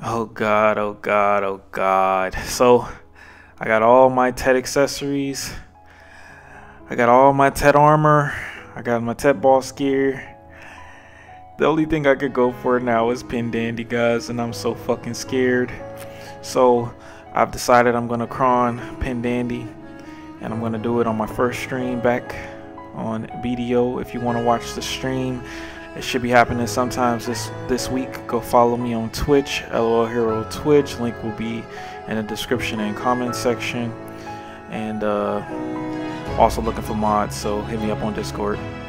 Oh god, oh god, oh god. So I got all my Tet accessories. I got all my Tet armor. I got my Tet boss gear. The only thing I could go for now is Pendandy, guys, and I'm so fucking scared. So I've decided I'm gonna cron Pendandy, and I'm gonna do it on my first stream back on BDO. If you want to watch the stream, it should be happening sometimes this week. Go follow me on Twitch, LOL Hero Twitch. Link will be in the description and comment section. And also looking for mods, so hit me up on Discord.